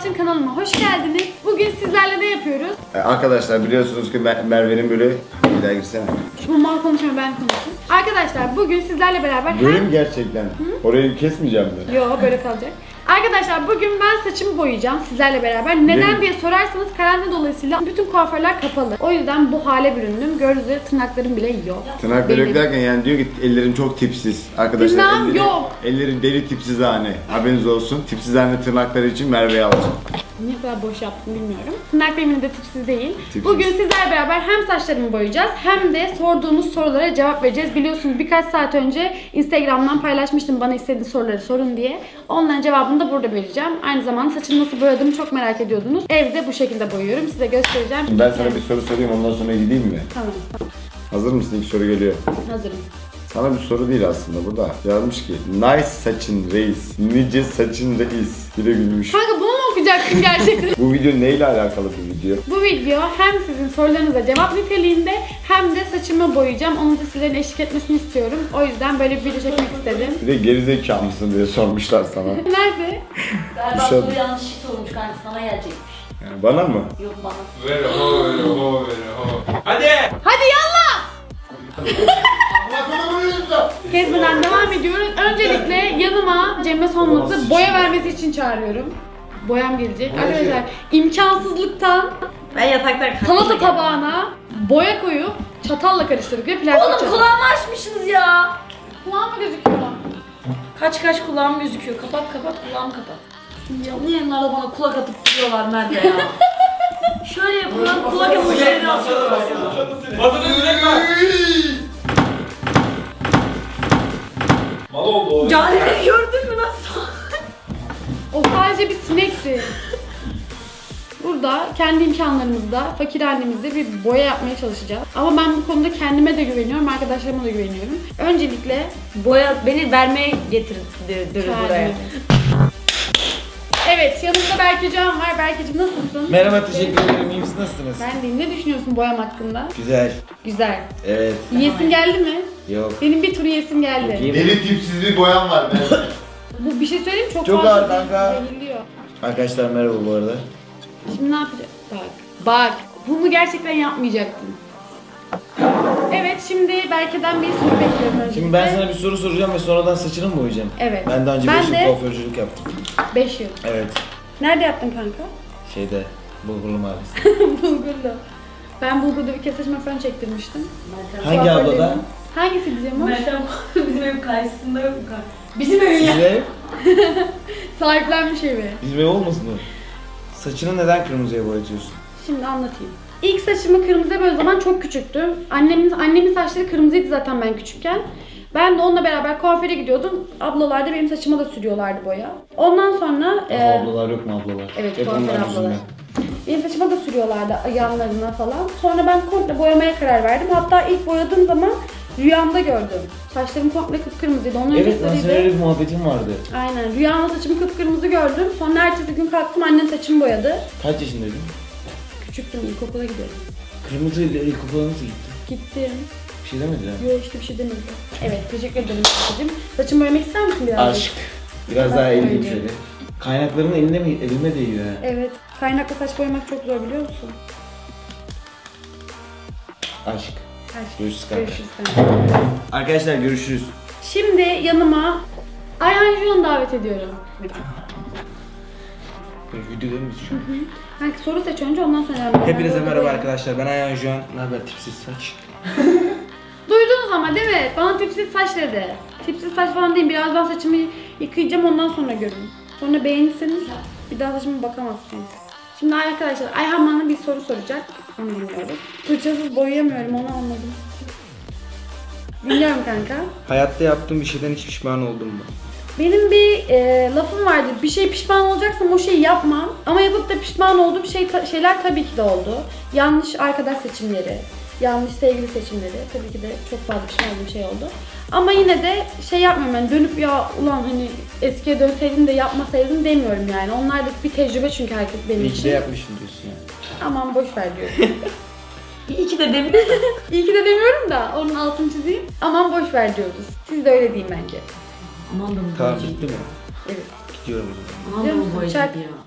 Tarçın kanalıma hoş geldiniz. Bugün sizlerle ne yapıyoruz? Arkadaşlar biliyorsunuz ki Merve'nin böyle... Bir daha girsene. Bu mal konuşuyorum, ben konuşayım. Arkadaşlar bugün sizlerle beraber... Böyle mi gerçekten? Orayı kesmeyeceğim mi? Yo, böyle kalacak. Arkadaşlar bugün ben saçımı boyayacağım sizlerle beraber. Neden diye sorarsanız karantina dolayısıyla bütün kuaförler kapalı. O yüzden bu hale büründüm. Gördüğünüz üzere tırnaklarım bile yok. Tırnakları yok derken yani diyor ki ellerim çok tipsiz. Arkadaşlar Tırnağım yok. Ellerim deli tipsizhane. Haberiniz olsun. Tipsizhane tırnakları için Merve'yi alacağım. Ne kadar boş yaptım bilmiyorum. Tırnaklarım de tipsiz değil. Tipsiz. Bugün sizlerle beraber hem saçlarımı boyayacağız hem de sorduğunuz sorulara cevap vereceğiz. Biliyorsunuz birkaç saat önce Instagram'dan paylaşmıştım bana istediği soruları sorun diye. Onların cevabını da burada vereceğim. Aynı zamanda saçımı nasıl boyadığımı çok merak ediyordunuz. Evde bu şekilde boyuyorum. Size göstereceğim. Ben sana bir soru sorayım, ondan sonra gideyim mi? Tamam. Hazır mısın? İlk soru geliyor. Hazırım. Sana bir soru değil aslında burada. Yazmış ki nice saçın reis, nice saçın reis. Bir de gülmüş. Kanka bunu mu okuyacaksın gerçekten? Bu video neyle alakalı bir video? Bu video hem sizin sorularınıza cevap niteliğinde hem de saçımı boyayacağım. Onun da sizlerin eşlik etmesini istiyorum. O yüzden böyle bir video çekmek istedim. Bir de gerizekalı mısın diye sormuşlar sana. Nerede? Galiba soru yanlışlıkla olmuş kanka, sana gelecekmiş. Yani bana mı? Yok bana. Ver ho. Hadi! Hadi yallah! Kesmeden devam ediyoruz. Öncelikle yanıma Cemre Solmaz'ı boya vermesi için çağırıyorum. Boyam gelecek. Arkadaşlar imkansızlıktan Ben yatakta salata tabağına boya koyup çatalla karıştırdık ve plastik Oğlum çatal. kulağımı açmışsınız ya. Kulağım mı gözüküyor? Kaç kulağım gözüküyor. Kapat kulağımı kapat. Canlı yayınlarda bana kulak atıp duruyorlar Merve ya. Şöyle yapıyorum, kulak emojileri atıyorlar ya. Adını üzülme! Mal oldu o. Canileri gördün mü nasıl? O sadece bir sinekti. Burada kendi imkanlarımızda, fakir halimizde bir boya yapmaya çalışacağız. Ama ben bu konuda kendime de güveniyorum, arkadaşlarıma da güveniyorum. Öncelikle Boya beni vermeye getirdi buraya. Evet, yanımda Berkecan var. Berkeciğim nasılsın? Merhaba, teşekkür ederim. İyi misiniz? Nasılsınız? Ben deyim. Ne düşünüyorsun boyam hakkında? Güzel. Güzel. Evet. Yiyesin geldi mi? Yok. Benim bir tur yiyesin geldi. Bakayım. Deli tipsiz bir boyam var benim. Bu bir şey söyleyeyim mi? Çok Çok fazla ağır kanka. zehirliyor. Arkadaşlar merhaba bu arada. Şimdi ne yapacağız? Bak. Bunu gerçekten yapmayacaktım. Evet, şimdi Berke'den bir soru bekliyorum öncelikle. Şimdi ben sana bir soru soracağım ve sonradan saçını mı boyayacağım? Evet. Ben daha önce Ben 5 yıl de- kuaförcülük yaptım. 5 yıl. Evet. Nerede yaptın kanka? Şeyde, Bulgurlu Mahallesi'nde. Bulgur'da. Ben Bulgur'da bir kez saçma fön çektirmiştim. Hangi ablada? Hangisi bizim o? Mertem bizim ev karşısında yok mu kanka? Bizim ev ya. Bizim ev? Sahiplenmiş evi. Bizim ev olmasın o? Saçını neden kırmızıya boyatıyorsun? Şimdi anlatayım. İlk saçımı kırmızıya böyle zaman çok küçüktüm. Annemin saçları kırmızıydı zaten ben küçükken. Ben de onunla beraber kuaföre gidiyordum. Ablalar da benim saçıma da sürüyorlardı boya. Ondan sonra... Ablalar yok mu ablalar? Evet, Hep kuaför onlar ablalar. yüzünden. Benim saçıma da sürüyorlardı yanlarına falan. Sonra ben komple boyamaya karar verdim. Hatta ilk boyadığım zaman rüyamda gördüm. Saçlarım komple kıpkırmızıydı. Onun Evet, öncesiydi. senin öyle bir muhabbetin vardı. Aynen. Rüyamda saçımı kıpkırmızı gördüm. Sonra ertesi gün kalktım, annem saçımı boyadı. Kaç yaşındaydın? Küçüktüm, ilkokula gidiyordum. Kırmızı ile ilkokula nasıl gittin? Gittim. Bir şey demediler. Yok işte bir şey demedi. Evet, teşekkür ederim Berke'cim. Saçımı boyamak ister misin biraz? Aşk. Biraz daha eğileyim şöyle. Kaynakların elime değiyor ha. Evet. Kaynakla saç boyamak çok zor, biliyor musun? Aşk. Aşk. Görüşürüz kanka. Görüşürüz kanka. Arkadaşlar görüşürüz. Şimdi yanıma Ayhan Juan'ı davet ediyorum. Videoda mıyız şu an? Kanka soru seç önce, ondan sonra... Hepinize merhaba arkadaşlar. Ben Ayhan Juan. Ne haber tipsiz saç? Duydunuz ama değil mi? Bana tipsiz saç dedi. Tipsiz saç falan değil. Birazdan saçımı yıkayacağım, ondan sonra görün. Sonra beğenirseniz bir daha saçıma bakamazsınız. Şimdi arkadaşlar Ayhan bana bir soru soracak. Onu dinliyoruz. Fırçasız boyayamıyorum, onu anladım. Dinliyorum kanka. Hayatta yaptığım bir şeyden hiç pişman oldun mu? Benim bir lafım vardır. Bir şey pişman olacaksam o şeyi yapmam. Ama yapıp da pişman olduğum şeyler tabii ki de oldu. Yanlış arkadaş seçimleri, yanlış sevgili seçimleri. Tabii ki de çok fazla pişman olduğum şey oldu. Ama yine de şey yapmıyorum, yani dönüp ya ulan hani eskiye dönseydim de yapmasaydım demiyorum yani. Onlar da bir tecrübe çünkü herkes benim İyi için. ki de yapmışsın diyorsun yani. Aman boş ver diyorum. İyi ki de demiyorum. İyi ki de demiyorum da onun altını çizeyim. Aman boş ver diyoruz. Siz de öyle deyin bence. Aman da bu Tamam boyacı. bitti mi? Evet. Gidiyorum o zaman. Aman da bu Çak. boyacı ya.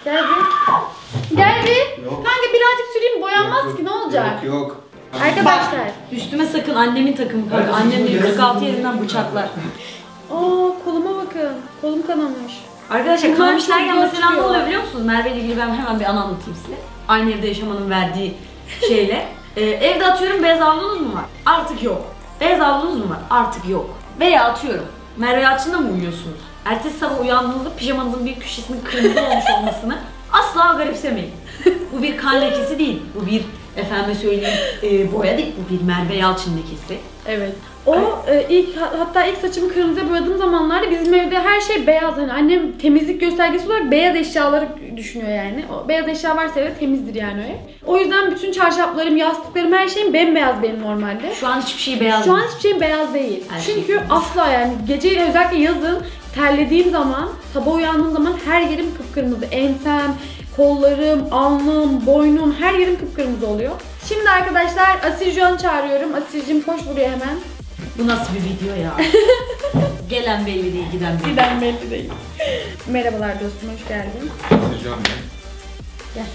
Gel bir. Gel bir. Kanka birazcık süreyim boyanmaz ki ne olacak? Yok. Arkadaşlar. Üstüme sakın annemin takımı kanka. Annem beni 46 yerinden bıçaklar. Aa koluma bakın. Kolum kanamış. Arkadaşlar Bunlar kanamış çok derken zor mesela ne çıkıyor. oluyor biliyor musunuz? Merve ile ilgili ben hemen bir anı anlatayım size. Aynı evde yaşamanın verdiği şeyle. Evde atıyorum beyaz havlunuz mu var? Artık yok. Beyaz havlunuz mu var? Artık yok. Veya atıyorum Merve Yalçın'da mı uyuyorsunuz? Ertesi sabah uyandığınızda pijamanızın bir köşesinin kırmızı olmuş olmasını asla garipsemeyin. Bu bir kan lekesi değil. Bu bir efendime söyleyeyim boya değil. Bu bir Merve Yalçın lekesi. Evet. O hatta ilk saçımı kırmızıya boyadığım zamanlarda bizim evde her şey beyaz. Hani annem temizlik göstergesi olarak beyaz eşyaları düşünüyor yani. O beyaz eşya varsa evet temizdir yani o ev. O yüzden bütün çarşaflarım, yastıklarım, her şeyim bembeyaz benim normalde. Şu an hiçbir şey beyaz Şu an değil. hiçbir şeyim beyaz değil. Her şey Çünkü kırmızı. asla yani gece özellikle yazın terlediğim zaman, sabah uyandığım zaman her yerim kıpkırmızı. Ensem, kollarım, alnım, boynum her yerim kıpkırmızı oluyor. Şimdi arkadaşlar Asil Juan'ı çağırıyorum. Asil'cim koş buraya hemen. Bu nasıl bir video ya? Gelen belli değil, giden belli. Giden belli değil. Merhabalar dostum, hoş geldin. Sıcağım ben. Gel.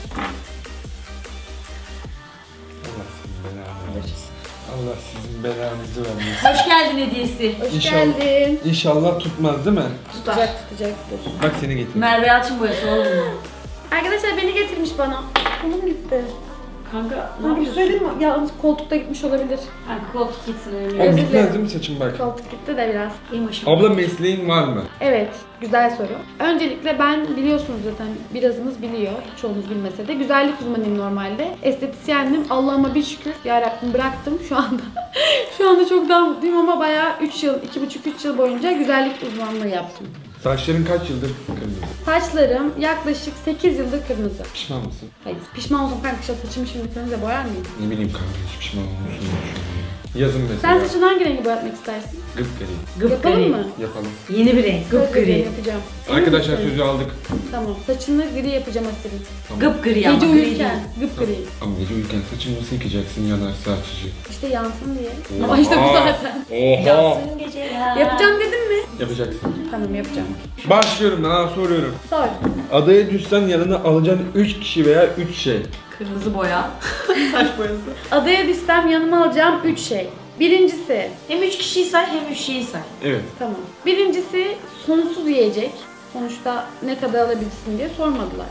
Allah sizin belanızı vermesin. Hoş geldin hediyesi. Hoş İnşallah. geldin. İnşallah tutmaz değil mi? Tutacak, tutacaktır. Bak seni getirdim. Merve Yalçın boyası oğlum mu? Arkadaşlar beni getirmiş bana. Kolum gitti. Kanka ne Ne bir yapıyorsun? söyleyeyim mi? Yalnız koltukta gitmiş olabilir. Kanka koltuk gitsin öyle. Oğlum Özür gitmez dilerim. değil mi saçım bak? Koltuk gitti de biraz. İyi maşallah. Abla mesleğin var mı? Evet, güzel soru. Öncelikle ben biliyorsunuz zaten birazınız biliyor, çoğunuz bilmese de güzellik uzmanıyım normalde. Estetisyendim. Allah'ıma bir şükür yarabbim bıraktım şu anda. Şu anda çok daha mutluyum ama bayağı 3 yıl, 2,5-3 yıl boyunca güzellik uzmanlığı yaptım. Saçların kaç yıldır kırmızı? Saçlarım yaklaşık 8 yıldır kırmızı. Pişman mısın? Hayır, pişman olsam kanka saçımı şimdi kırmızıya boyar mıyım? Ne bileyim kanka hiç pişman olmuyorsun. Yazın Sen mesela. saçını hangi rengi boyatmak istersin? Gıpgari. Yapalım mı? Yapalım. Yeni bir renk. Söz veriyorum, Gıpgri. yapacağım. Emin Arkadaşlar misin? sözü aldık. Tamam, saçını gri yapacağım Asil'in. Tamam. Gıpgri ama. Gece gri değil. uyurken, gri. Ama gece uyurken saçını nasıl yıkacaksın yanarsa açıcı. İşte yansın diye. Oha. Ama işte bu zaten. Oha! Yansın geceler. Yapacağım dedim mi? Yapacaksın. Tamam yapacağım. Başlıyorum ben soruyorum. Sor. Adaya düşsen yanına alacağın 3 kişi veya 3 şey. Kırmızı boya. Saç boyası. Adaya düşsem yanıma alacağım 3 şey. Birincisi, Hem 3 kişiyi say hem 3 şeyi say. Evet. tamam. Birincisi sonsuz yiyecek. Sonuçta ne kadar alabilirsin diye sormadılar.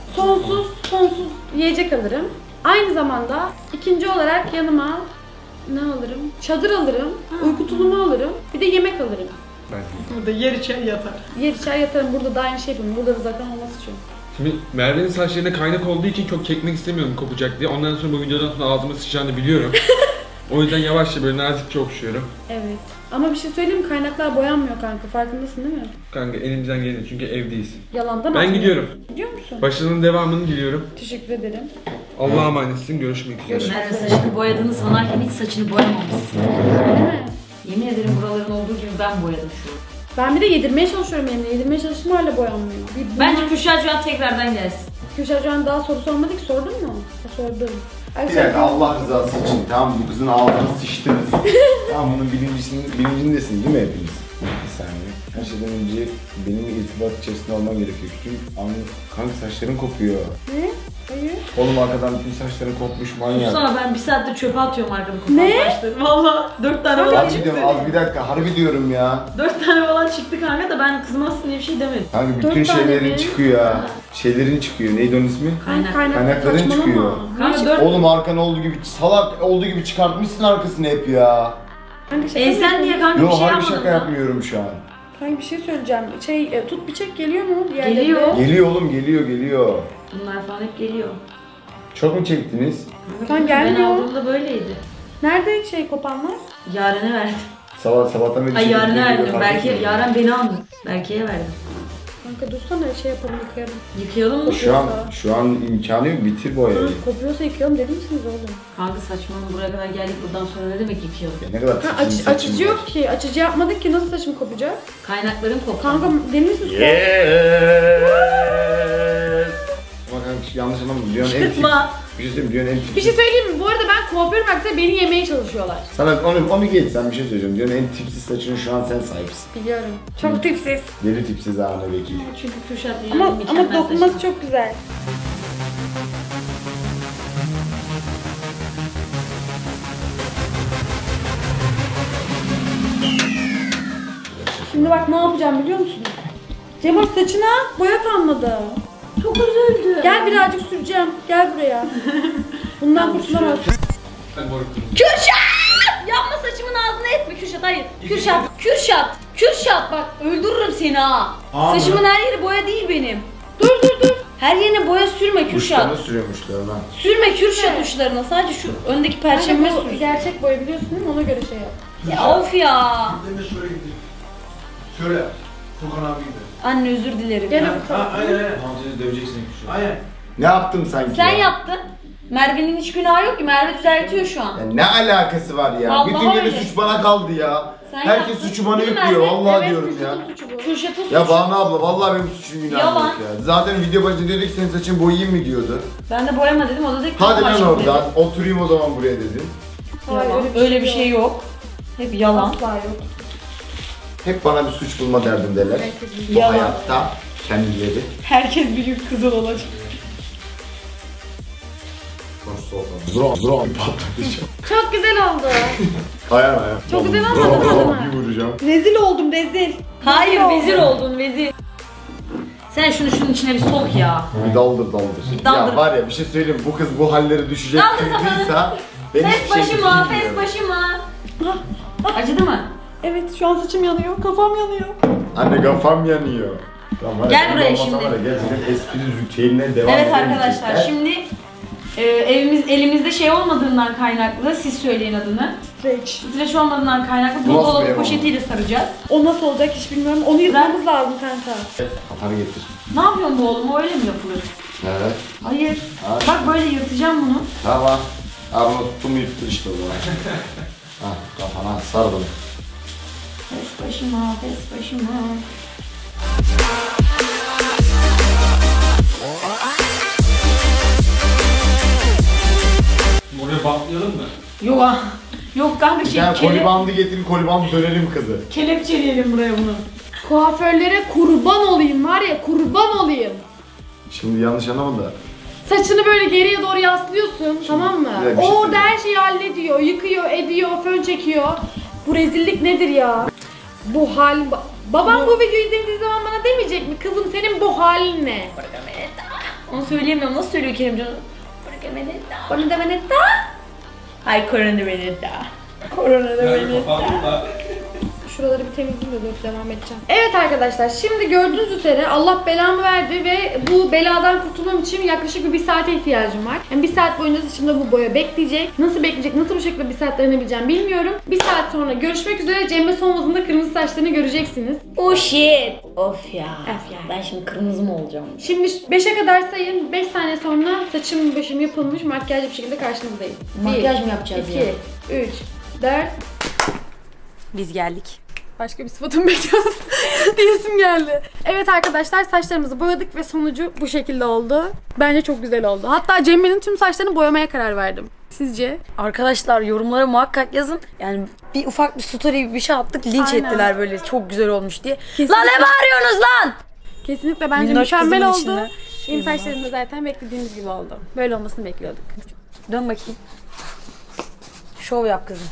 Sonsuz yiyecek alırım. Aynı zamanda ikinci olarak yanıma ne alırım? Çadır alırım, uyku tulumu alırım, bir de yemek alırım. Ben Burada yer içer yatar. Yer içer yatarım, burada da aynı şey yapıyorum. Burada da zaten olması için. Şimdi Merve'nin saçlarına kaynak olduğu için çok çekmek istemiyorum kopacak diye. Ondan sonra bu videodan sonra ağzıma sıçacağını biliyorum. O yüzden yavaşça böyle nazikçe okşuyorum. Evet. Ama bir şey söyleyeyim mi? Kaynaklar boyanmıyor kanka. Farkındasın değil mi? Kanka elimizden geldi çünkü evdeyiz. Yalandan Ben atmıyor. gidiyorum. Gidiyor musun? Başarının devamını diliyorum. Teşekkür ederim. Allah'a emanetsin. Görüşmek üzere. Merve saçını boyadığını sanarken hiç saçını boyamamışsın. Değil mi? Yemin ederim buraların olduğu gibi ben boyadım şu an. Ben bir de yedirmeye çalışıyorum yemeği. Yedirmeye çalıştım hala boyanmıyor. Bence Kürşat şu an tekrardan gelsin. Kürşat şu an daha soru sormadı ki. Sordun mu? Ha, sordum. Bir dakika Allah rızası için tamam bu kızın ağzını sıçtınız. Tamam bunun bilincindesiniz değil mi hepiniz? Bir saniye. Her şeyden önce benim irtibat içerisinde olman gerekiyor. Çünkü kanka saçların kopuyor. Ne? Hayır. Oğlum arkadan bütün saçların kopmuş manyak. Sana ben bir saattir çöpe atıyorum arkamı kopan Ne? saçları. Valla 4 tane falan Harbi çıktı. diyorum az bir dakika harbi diyorum ya. 4 tane falan çıktı kanka da ben kızmazsın diye bir şey demedim. Kanka Dört bütün tane şeylerin mi? çıkıyor ya. Şeylerin çıkıyor. Neydi onun ismi? Kaynak. Kaynakların saçmalama. çıkıyor. Kanka 4 Oğlum arkan olduğu gibi salak olduğu gibi çıkartmışsın arkasını hep ya. Kanka şaka Ensen mı diye yapıyorsun? kanka bir Yo şey harbi yapmadım şaka ben. yapmıyorum şu an. Kanka bir şey söyleyeceğim. Tut bir çek geliyor mu? Diğerleri Geliyor. de? Geliyor oğlum geliyor. Bunlar falan hep geliyor. Çok mu çektiniz? Kan Ben gelmiyor. aldığımda böyleydi. Nerede kopanlar? Yaren'e verdim. Sabahtan beri Ay Yaren'e verdim. fark Belki etmedim. Yaren beni aldı. Berke'ye verdim. Kanka dursana şey yapalım yıkayalım. Yıkayalım mı? Şu an imkanı yok bitir bu ayı. Kopuyorsa yıkayalım dedi misiniz oğlum? Kanka saçmalama buraya kadar geldik buradan sonra ne demek yıkayalım? Ne kadar Ha, saçın saçın açıcı var. yok ki. Açıcı yapmadık ki nasıl saçım kopacak? Kaynakların koptu. Kanka deli misiniz? Ama kanka yanlış anlamadım. Dünyanın en tip. Çıkma. Bir şey söyleyeyim dünyanın en tip. Bir şey söyleyeyim mi? Bu arada ben kuaförüm hakkında beni yemeye çalışıyorlar. Sana onu geç sen bir şey söyleyeceğim. Dünyanın en tipsiz saçını şu an sen sahipsin. Biliyorum. Çok tipsiz. Deli tipsiz ağına vekil. Çünkü Kürşat Ama dünyanın mükemmel dokunması saçı. çok güzel. Şimdi bak ne yapacağım biliyor musun? Cemal saçına boya kalmadı. Çok üzüldüm. Gel birazcık süreceğim. Gel buraya. Bundan kurtulamazsın. Kürşat! Yapma saçımın ağzına etme Kürşat, hayır. Kürşat bak öldürürüm seni ha. Abi. Saçımın her yeri boya değil benim. Dur. Her yerine boya sürme Kürşat. Uçlarını sürüyormuşlar lan. Sürme Kürşat uçlarına, sadece şu öndeki perçemime Bu sür. gerçek boya biliyorsun değil mi? Ona göre şey yap. Ya of ya. Ben de şöyle gideyim. Şöyle. Furkan abi gidelim. Anne özür dilerim. Gene Aynen. Hamza'yı döveceksin şu an. Aynen. Ne yaptım sanki Sen ya? yaptın. Merve'nin hiç günahı yok ki. Merve düzeltiyor şu an. Ya ne alakası var ya? Vallahi Bütün gene öyle. suç bana kaldı ya. Sen Herkes yaptın. suçu bana Değil mi yüklüyor. Merve? Vallahi Evet, diyorum ya. Kürşat'ın suçu bu. Kürşat'ın suçu. Ya Banu abla vallahi benim suçum günahım Yalan. yok ya. Zaten video başında diyorduk senin saçın boyayayım mı diyordu. Ben de boyama dedim, o da dedi ki Hadi tamam lan şimdi oradan dedi. oturayım o zaman buraya dedim. Hayır, Yalan. Öyle bir şey yok. Hep yalan. Asla yok. Hep bana bir suç bulma derdindeler. Herkes Bu Yalan. hayatta kendileri. Herkes büyük kızıl olacak. Zron patlatacağım. Çok güzel oldu. Ayağım. Çok güzel olmadı mı? Bir vuracağım. Rezil oldum rezil. Hayır, oldum. vezir oldun, vezir. Sen şunun içine bir sok ya. Bir daldır. Daldır. Ya var ya bir şey söyleyeyim bu kız bu hallere düşecek Daldır kızdıysa ben Fes hiçbir şey başıma, bilmiyorum. fes başıma. Acıdı mı? Evet şu an saçım yanıyor, kafam yanıyor. Anne kafam yanıyor. Tamam, hadi, Gel buraya olmasa şimdi. var ya, gerçekten espri ritüeline devam Evet edemeyecekler. arkadaşlar, şimdi elimizde şey olmadığından kaynaklı, siz söyleyin adını. Streç. Streç olmadığından kaynaklı Bu nasıl bir buzdolabı ev poşetiyle saracağız. O nasıl olacak hiç bilmiyorum. Onu yırtmamız lazım kanka. Kafanı getir. Ne yapıyorsun bu oğlum? O öyle mi yapılır? Evet. Hayır. Hayır. Bak böyle yırtacağım bunu. Tamam. Abi bunu tuttum yuttur işte o zaman. Ha kafana sar bunu. Fes başıma, fes başıma. Oraya bantlayalım mı? Yok ah. Yok kanka Yani kolibandı getir kolibandı dönelim kızı. kelepçeleyelim buraya bunu. Kuaförlere kurban olayım var ya, kurban olayım. Şimdi yanlış anlama da. Saçını böyle geriye doğru yaslıyorsun, tamam mı? bir dakika, bir şey O söyleyeyim. her şeyi hallediyor, yıkıyor, ediyor, fön çekiyor. Bu rezillik nedir ya? Bu hal... Babam bu videoyu izlediği zaman bana demeyecek mi? Kızım senin bu halin ne? Onu söyleyemiyorum. Nasıl söylüyor Kerimcan? Bana demene da. Ay korona beni da. Korona da beni da. Şuraları bir temizleyeyim de dur devam edeceğim. Evet arkadaşlar şimdi gördüğünüz üzere Allah belamı verdi ve bu beladan kurtulmam için yaklaşık bir saate ihtiyacım var. Yani bir saat boyunca saçımda bu boya bekleyecek. Nasıl bekleyecek, nasıl bu şekilde bir saat dayanabileceğim bilmiyorum. Bir saat sonra görüşmek üzere. Cemre Solmaz'ın da kırmızı saçlarını göreceksiniz. Oh shit. Of ya. Of ya. Ben şimdi kırmızı mı olacağım? Şimdi 5'e kadar sayın. 5 saniye sonra saçım başım yapılmış makyajlı bir şekilde karşınızdayım. Makyaj mı yapacağız 2, 3, 4. Biz geldik. Başka bir sıfatımı bekliyoruz diyesim geldi. Evet arkadaşlar saçlarımızı boyadık ve sonucu bu şekilde oldu. Bence çok güzel oldu. Hatta Cemre'nin tüm saçlarını boyamaya karar verdim. Sizce? Arkadaşlar yorumlara muhakkak yazın. Yani bir ufak bir story gibi bir şey attık. Linç Aynen. ettiler böyle çok güzel olmuş diye. Kesinlikle. Lan ne bağırıyorsunuz lan? Kesinlikle bence Minnoş mükemmel kızımın oldu. içinde. Benim saçlarım da zaten beklediğimiz gibi oldu. Böyle olmasını bekliyorduk. Dön bakayım. Şov yap kızım.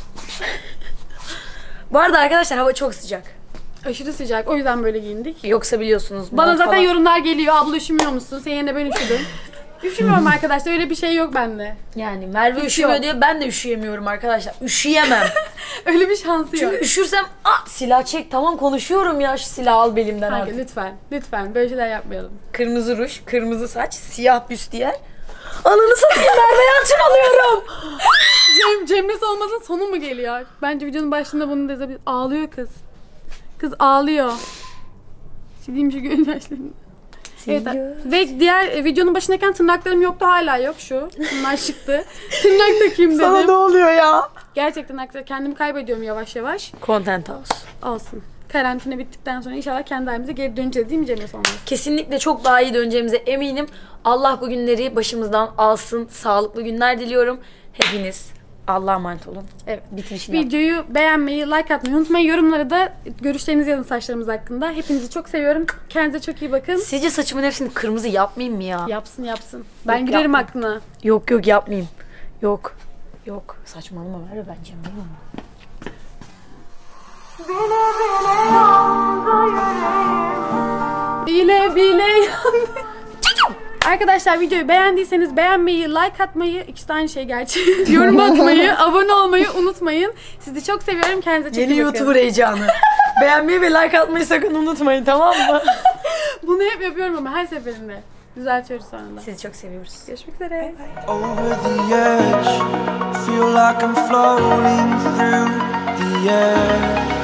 Bu arada arkadaşlar hava çok sıcak. Aşırı sıcak. O yüzden böyle giyindik. Yoksa biliyorsunuz. Bana mont zaten falan. yorumlar geliyor. Abla üşümüyor musun? Senin yerine ben üşüdüm. Üşümüyorum arkadaşlar. Öyle bir şey yok bende. Yani Merve Hiç üşümüyor yok. diye ben de üşüyemiyorum arkadaşlar. Üşüyemem. Öyle bir şansı yok. Çünkü üşürsem silah çek, tamam konuşuyorum ya, şu silahı al belimden Kanka artık. lütfen. Lütfen. Böyle şeyler yapmayalım. Kırmızı ruj, kırmızı saç, siyah büstiyer. Ananı satayım, Merve Yalçın alıyorum. Cemre Solmaz'ın sonu mu geliyor? Bence videonun başında bunu dezebilir. Ağlıyor kız. Kız ağlıyor. Sileyim şu gözyaşlarını. Evet. Ve diğer videonun başındayken tırnaklarım yoktu, hala yok şu. Bunlar çıktı. Tırnak takayım dedim. Sana ne oluyor ya? Gerçekten arkadaşlar kendimi kaybediyorum yavaş yavaş. Content House. Olsun. Karantina bittikten sonra inşallah kendi halimize geri döneceğiz değil mi Cemre Solmaz? Kesinlikle çok daha iyi döneceğimize eminim. Allah bu günleri başımızdan alsın. Sağlıklı günler diliyorum. Hepiniz Allah'a emanet olun. Evet. Bitirişini yap. Videoyu beğenmeyi, like atmayı unutmayın. Yorumlara da görüşlerinizi yazın saçlarımız hakkında. Hepinizi çok seviyorum. Kendinize çok iyi bakın. Sizce saçımın hepsini kırmızı yapmayayım mı ya? Yapsın yapsın. Ben Yok, girerim yapma. aklına. Yok yapmayayım. Yok. Saçmalama Merve, ben Cemre'yim ama. Bile bile Arkadaşlar videoyu beğendiyseniz beğenmeyi, like atmayı, ikisi de aynı şey gerçi. Yorum atmayı, abone olmayı unutmayın. Sizi çok seviyorum. Kendinize çok iyi bakın. Yeni YouTuber heyecanı. Beğenmeyi ve like atmayı sakın unutmayın, tamam mı? Bunu hep yapıyorum ama her seferinde. Düzeltiyoruz sonra da. Sizi çok seviyoruz. Görüşmek üzere. Over the edge, feel like I'm floating through the air.